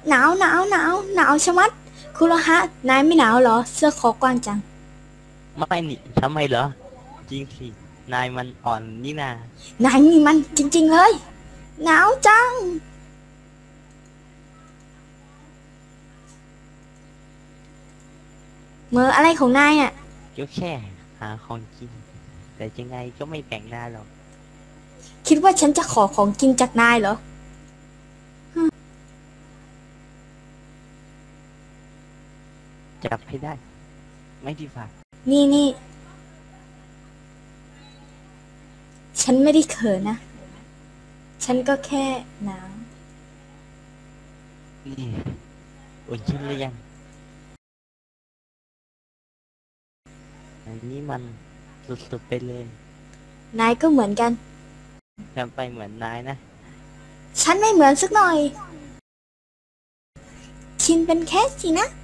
หนาวหนาวหนาวหนาวชะมัดคุโรฮะนายไม่หนาวเหรอเสื้อคอกว้างจังไม่นี่ทำไมเหรอจริงสินายมันอ่อนนี่นานายนี่มันจริงๆเลยหนาวจังเมื่ออะไรของนายอ่ะก็แค่หาของกินแต่ยังไงก็ไม่แต่งหน้าหรอกคิดว่าฉันจะขอของกินจากนายเหรอจับให้ได้ไม่ดีฝ่านี่ฉันไม่ได้เขินนะฉันก็แค่หนาวนี่อุ่นขึ้นหรือยังอันนี้มันสุดๆไปเลยนายก็เหมือนกันทำไปเหมือนนายนะฉันไม่เหมือนสักหน่อยคินเป็นแค่สินะ